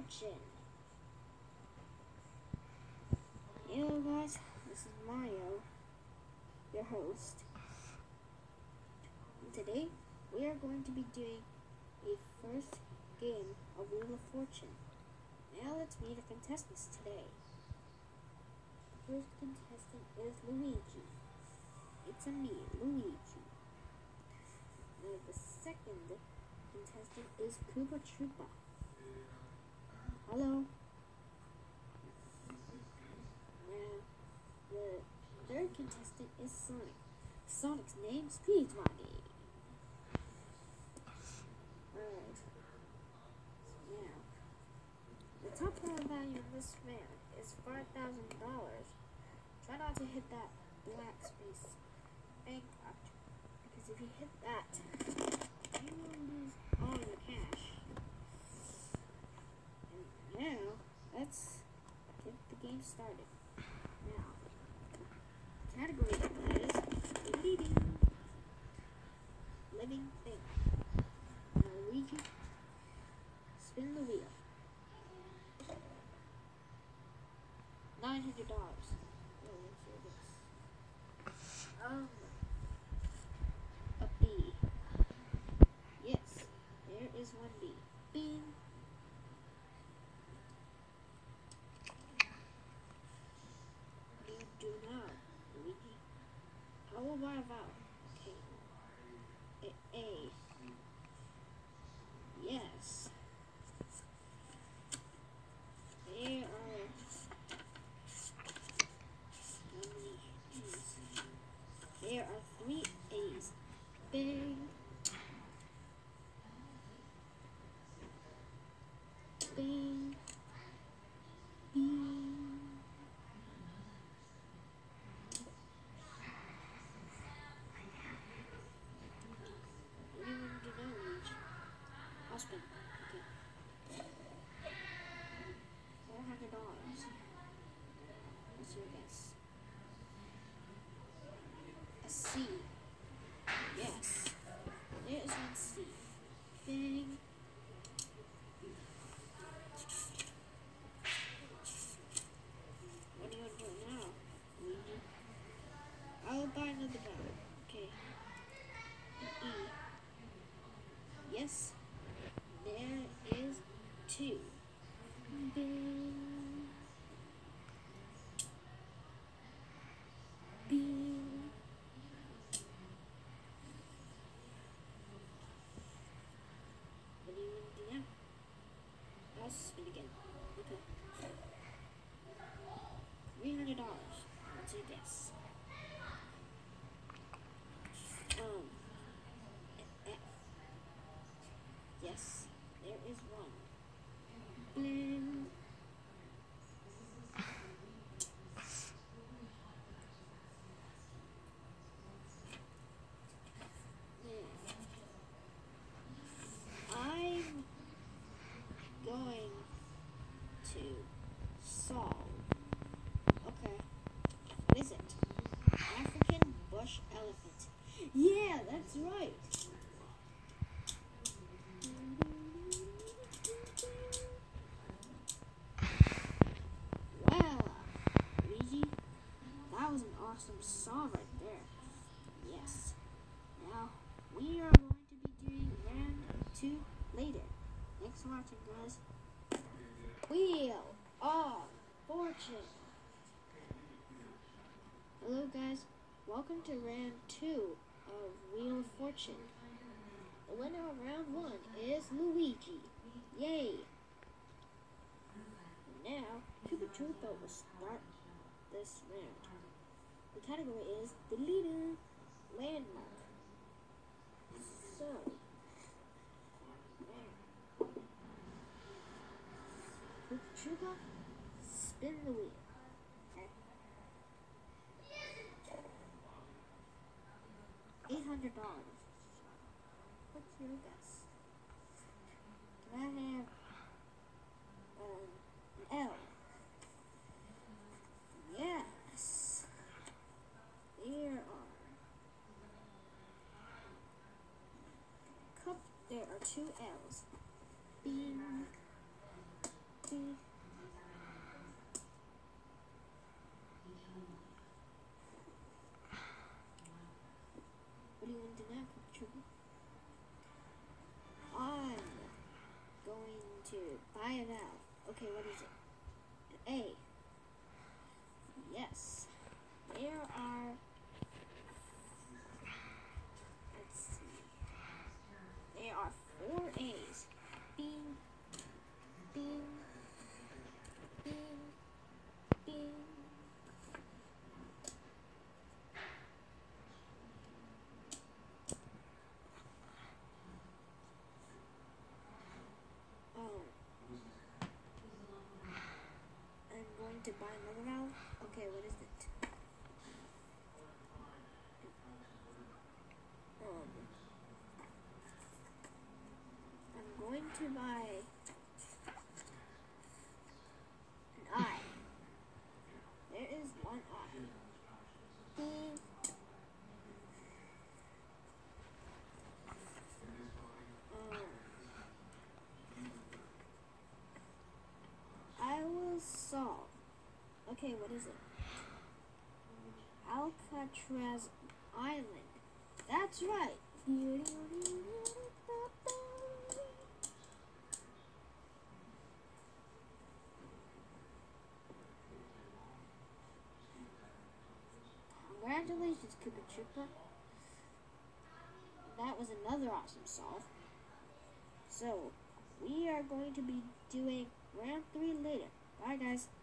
Fortune. Hello guys, this is Mario, your host. And today we are going to be doing a first game of Wheel of Fortune. Now let's meet the contestants today. The first contestant is Luigi. It's a me, Luigi. Now the second contestant is Koopa Troopa. Hello. Now the third contestant is Sonic. Sonic's name, Speedwagon. Alright. Now, the top dollar value in this round is $5,000. Try not to hit that black space bank object, because if you hit that, you will lose all your cash. And now, let's get the game started. Now, the category is leading living thing. Now, Luigi, spin the wheel. $900. A B. Yes, there is one B. Bing. You do not, Luigi. How will I vow? Okay. A. Yes. There are how many A's? There are 3 A's. Bing. Bing. Bing. Anyone do know, Luigi? I'll spin. Okay. $400. What's your guess? A C. Yes. There is one C. Bing. What do you want to do now, Luigi? I'll buy another dollar. Okay. E. Yes. There is 2. Bing. Bing. What do you want to do now? I'll spin again. Okay. $300. What's your guess? F. Yes, there is one. Bling. I'm going to solve. Okay. What is it? African bush elephant. Yeah, that's right. Wow, Luigi, that was an awesome song right there. Yes. Now, we are going to be doing round 2 later. Thanks for watching, guys. Wheel of Fortune. Hello, guys. Welcome to round 2 of Wheel of Fortune. The winner of round 1 is Luigi. Yay! Now, Koopa Troopa will start this round. The category is the leader landmark. So, now, Koopa Troopa, spin the wheel. $800. What's your guess? Can I have an L? Yes. There are 2 L's. Bing. see. What do you want to know, Trigger? I'm going to buy a valve. Okay, what is it? An A. Yes. There are. Let's see. There are 4 A's. Bing, bing, bing, bing. Oh. I'm going to buy another valve. Okay, what is it? I'm going to buy an eye. There is one eye. Ding. I will solve. Okay, what is it? Alcatraz Island. That's right. Congratulations, Koopa Trooper. That was another awesome solve. So, we are going to be doing round 3 later. Bye, guys.